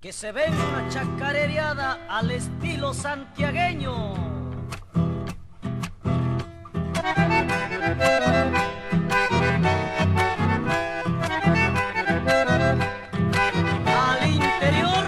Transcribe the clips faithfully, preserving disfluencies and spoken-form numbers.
que se venga una chacarereada al estilo santiagueño. Al interior.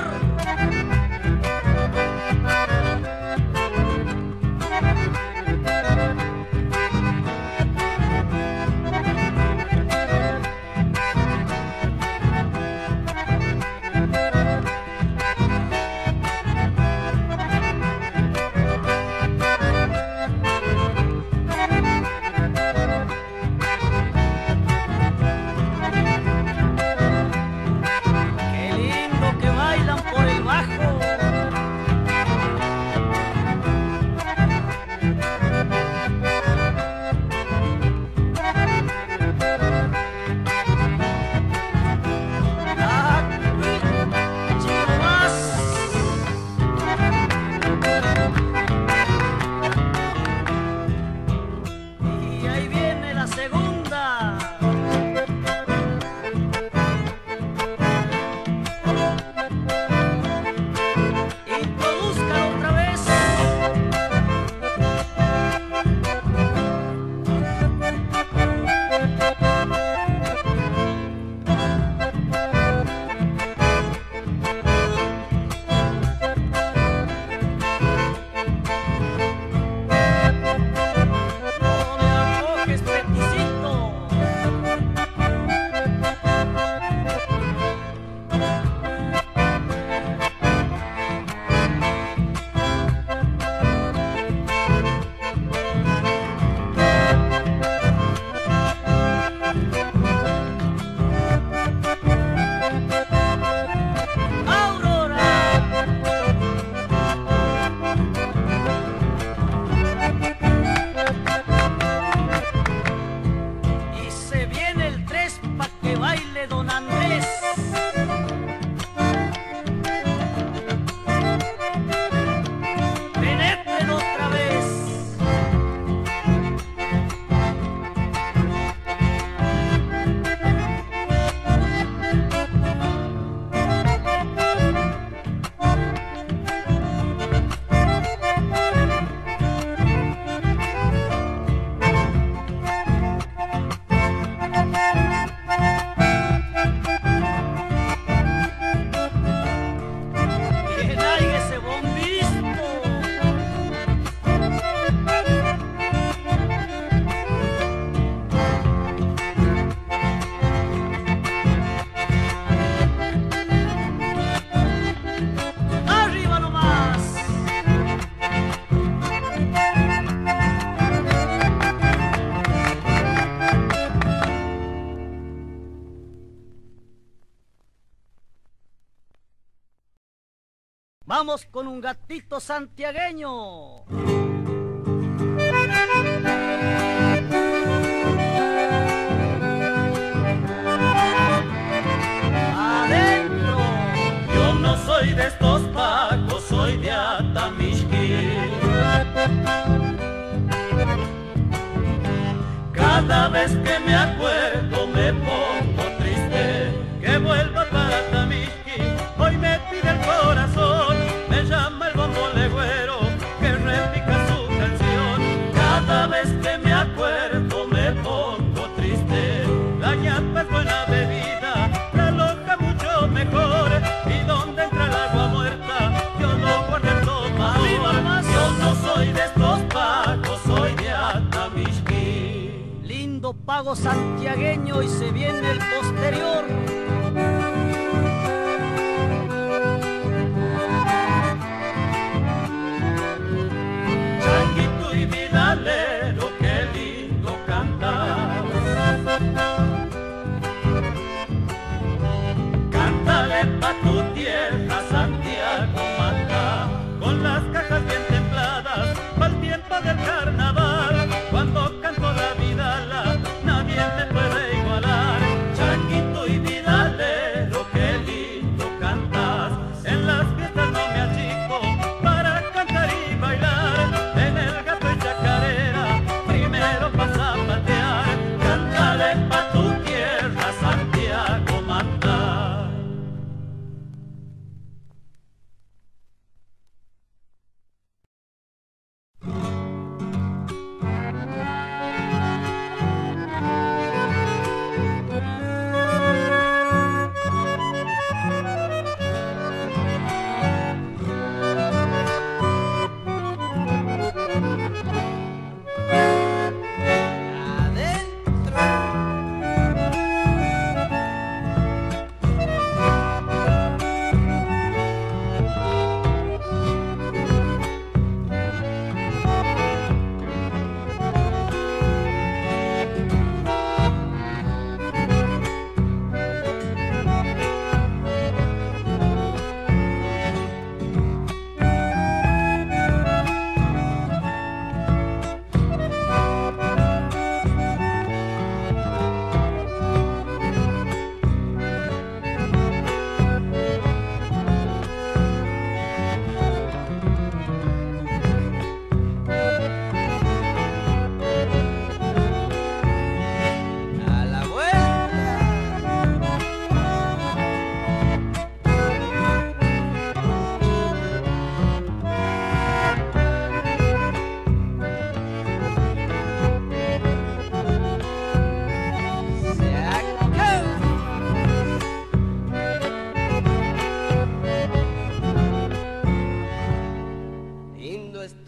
Vamos con un gatito santiagueño. Adentro. Yo no soy de estos pacos, soy de Atamishki. Cada vez que me acuerdo me pongo triste, que vuelva para Atamishki. Hoy me pide el corazón, me llama el bombo legüero, que repica su canción. Cada vez que me acuerdo me pongo triste. La ñapa es buena bebida, la loja mucho mejor, y donde entra el agua muerta, yo lo guardo en tomador. Yo no soy de estos pagos, soy de Atamishki. Lindo pago santiagueño y se viene el posterior. Changuito y vidalero, qué lindo cantar. Cántale pa' tu tierra, Santiago Mata, con las cajas bien templadas, pa'l tiempo del carnaval. Cuando canto la vidala, nadie me puede igualar. Changuito y vidalero,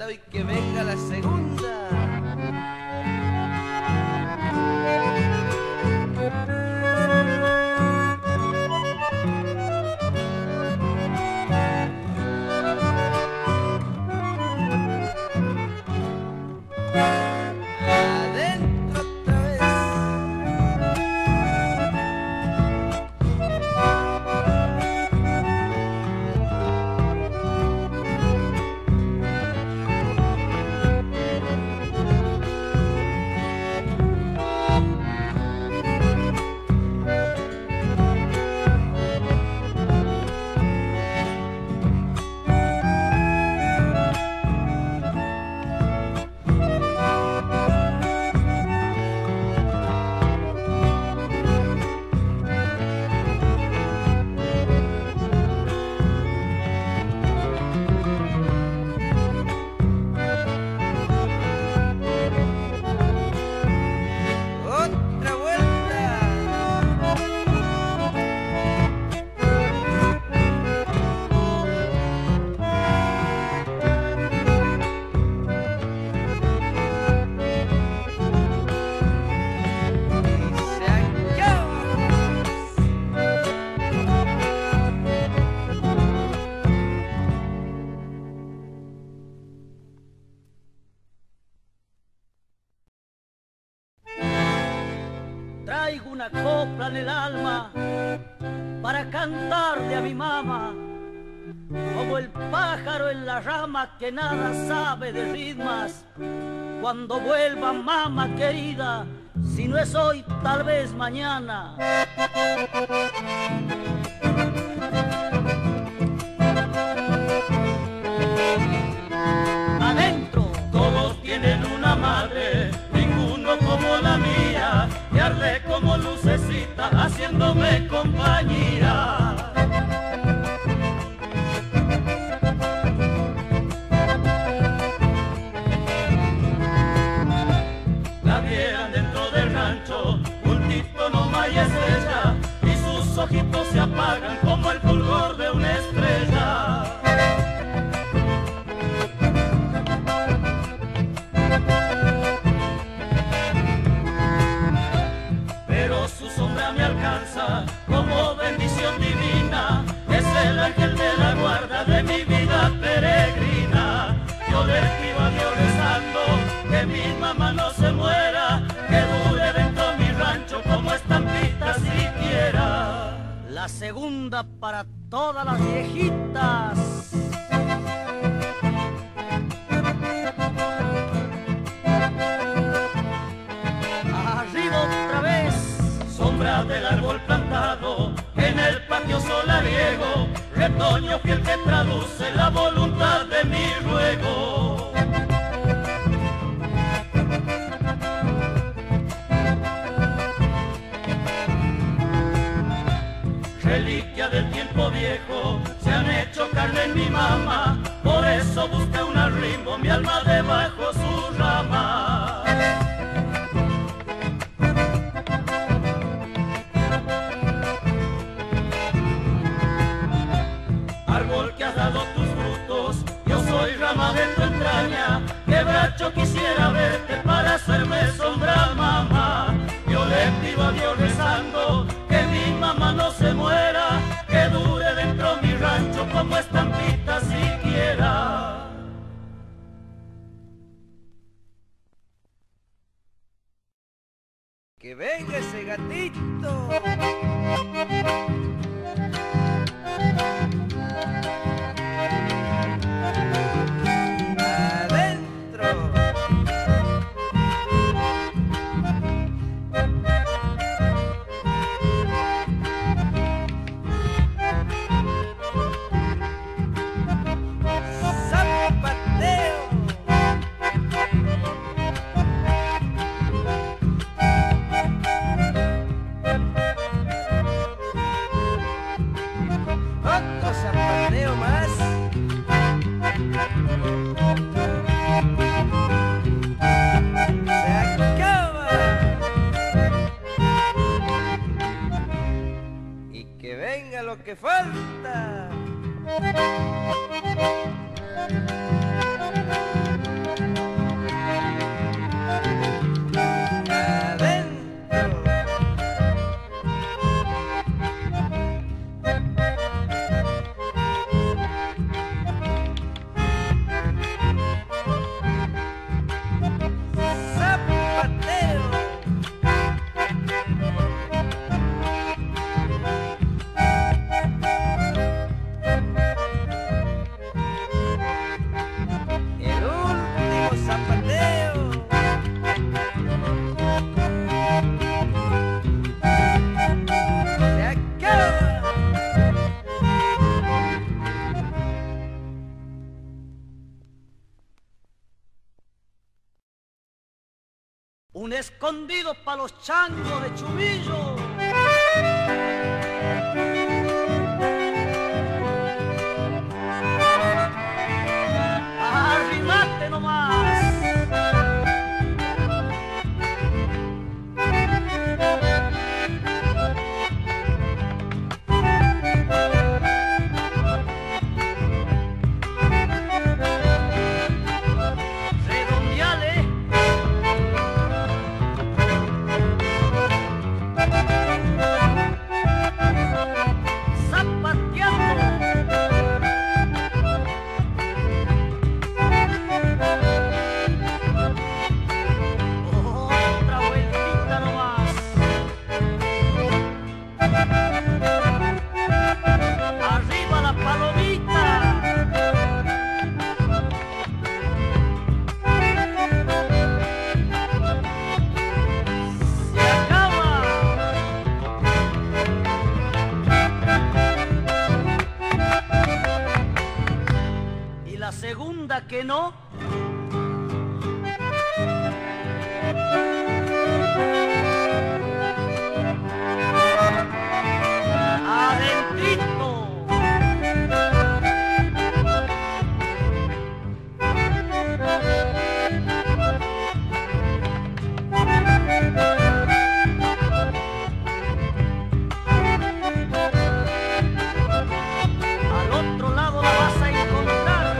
vuelta y que venga la segunda. Traigo una copla en el alma para cantarle a mi mamá, como el pájaro en la rama que nada sabe de ritmas. Cuando vuelva mamá querida, si no es hoy, tal vez mañana. Adentro todos tienen una madre, ninguno como la mía, que arde como lucecita haciéndome compañía. La vieran dentro del rancho, juntito nomás y estrella, y sus ojitos se apagan como el fulgor de una estrella. Como bendición divina, es el ángel de la guarda de mi vida peregrina. Yo le pido a Dios rezando que mi mamá no se muera, que dure dentro mi rancho como estampita siquiera. La segunda para todas las viejitas. Arriba otra vez. Sombra del árbol plantado en el patio solariego, retoño fiel que traduce la voluntad de mi ruego. Reliquia del tiempo viejo, se han hecho carne en mi mamá, por eso busca un arrimo mi alma debajo su rama. Árbol que has dado tus frutos, yo soy rama de tu entraña, quebracho quisiera verte para hacerme sombra, mamá. Yo le pido a Dios rezando que mi mamá no se muera, que dure dentro mi rancho como estampita siquiera. Que venga ese gatito. Lo que falta. escondido pa' los changos de Chumillo. Arrimate nomás. Que no. Adentrito. Al otro lado la vas a encontrar.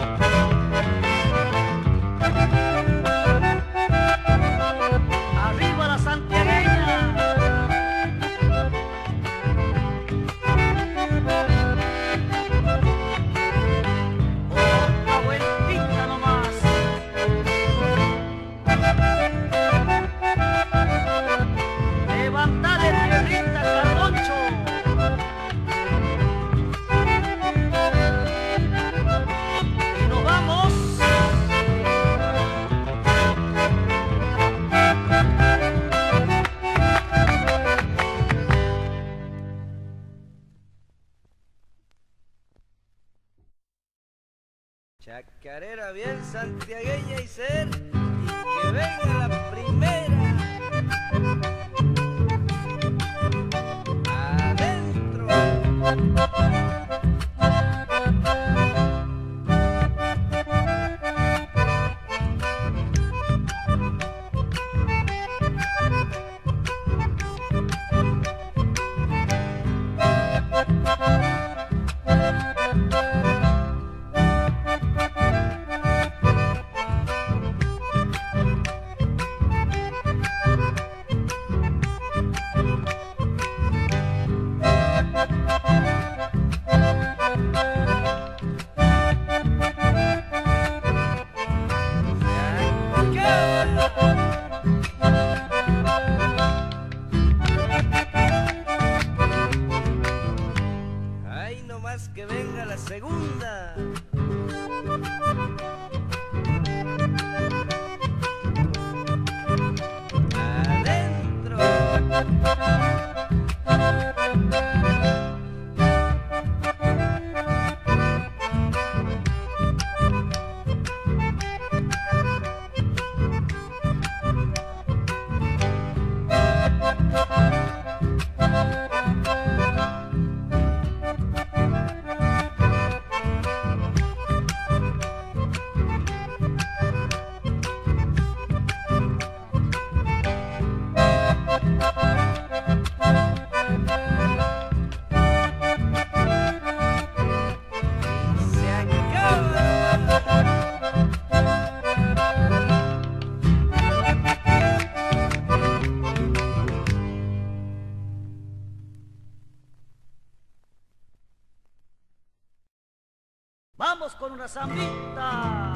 Chacarera bien santiagueña y ser, y que venga la primera. Adentro. Ay, no más que venga la segunda. Adentro. Vamos con una zambita.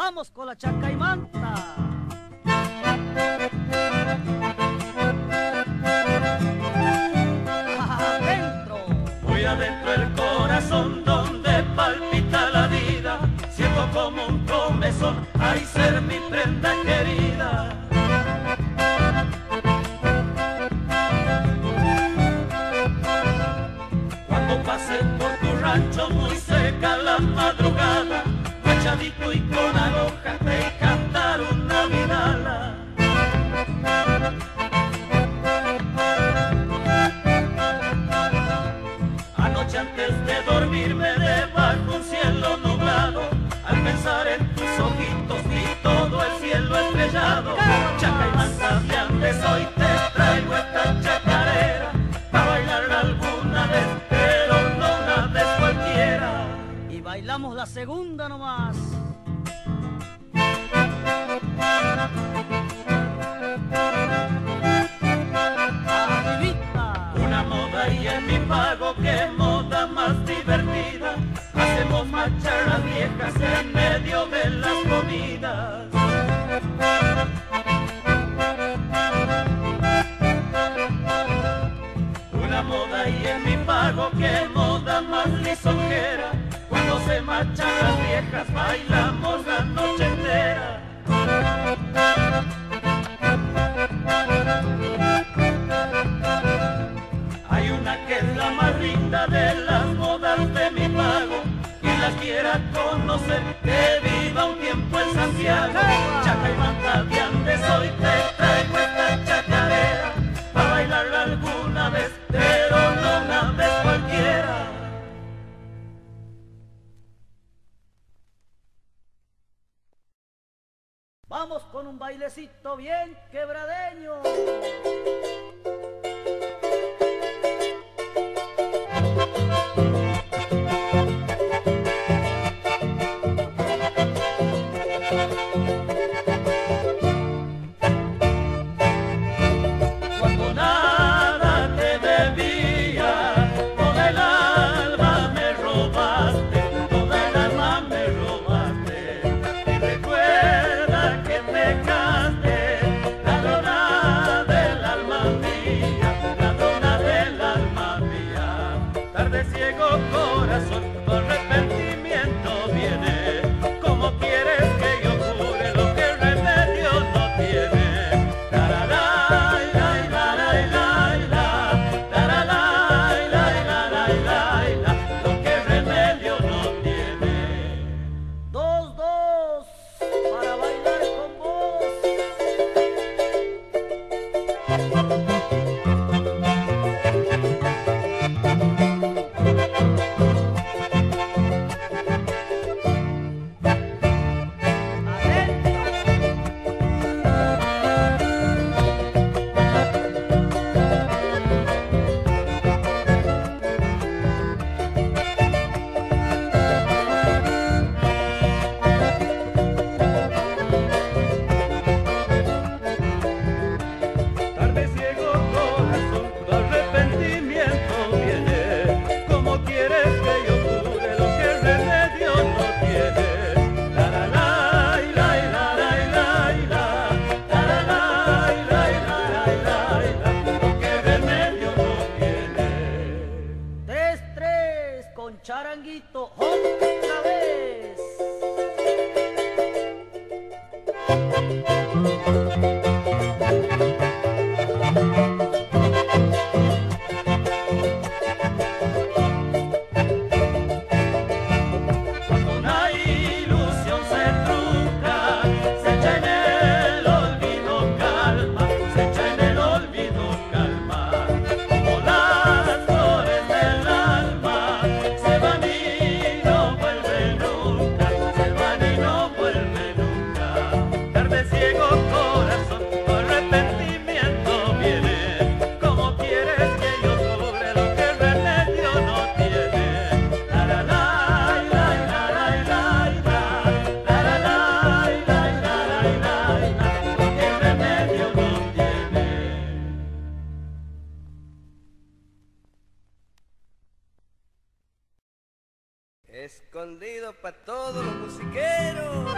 Vamos con la chacaimanta. Adentro. Muy adentro el corazón donde palpita la vida, siento como un comezón, ay ser mi prenda querida. Cuando pase por tu rancho muy seca la madrugada, machadito y con aguja te cantar una vidala. Anoche antes de dormirme debajo un cielo nublado, al pensar en tus ojitos vi todo el cielo estrellado. Chacaimanta de Andes, hoy te traigo esta chacarera, pa' bailarla alguna vez, pero no una vez cualquiera. Y bailamos la segunda nomás. Una moda y en mi pago, qué moda más divertida, hacemos macharras viejas en medio de las comidas. Una moda y en mi pago, qué moda más lisonjera, cuando se marchan las viejas bailamos la noche entera. Hay una que es la más linda de las modas de mi pago, quien la quiera conocer, que viva un tiempo en Santiago. Chacaimanta de Andes, hoy te traigo esta chacarera, pa' bailarla alguna vez, pero no una vez cualquiera. Vamos con un bailecito bien quebradeño. Cuando nada te debía, toda el alma me robaste, toda el alma me robaste. Y recuerda que pecaste, ladrona del alma mía, ladrona del alma mía. Tarde ciego corazón, tu arrepentimiento viene. ¿Cómo quieres que yo cure lo que remedio no tiene? Taralay, lay, lay, lay, la, taralay, lay, lay, lay, la, lo que remedio no tiene. Dos, dos, para bailar con vos. Tarde ciego corazón, tu arrepentimiento viene. ¿Cómo quieres que yo cure lo que remedio no tiene? Taralay, lay, lay, lay, la, taralay, lay, lay, lay, la, lo que remedio no tiene. Tres, tres, con charanguito, otra vez. Cuando una ilusión se trunca, se echa en el olvido calma, se echa en el olvido calma. Como las flores del alma, se van y no vuelven nunca, se van y no vuelven nunca. Tarde ciego Escondido para todos los musiqueros.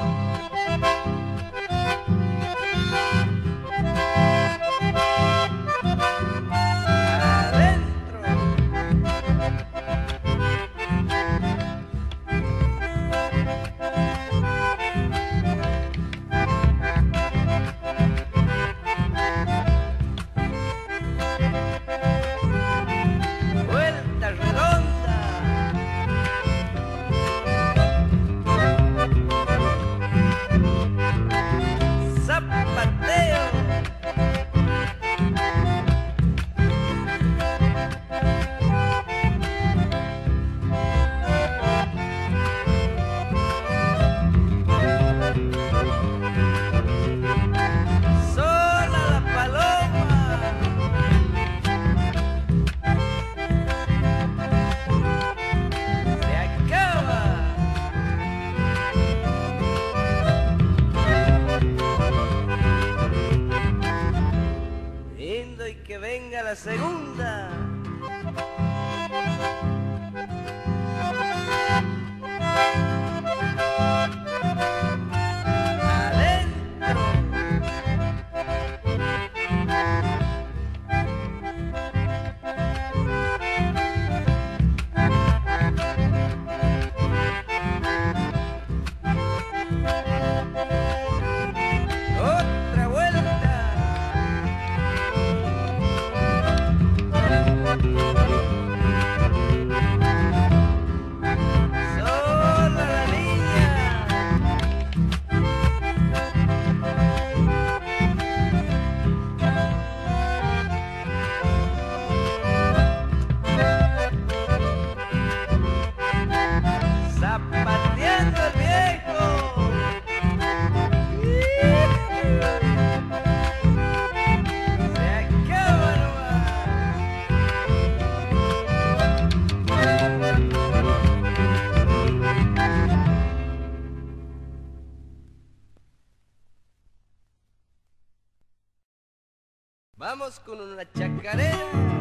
Y que venga la segunda. Zapateando el viejo. Se acaba nomás. Vamos con una chacarera.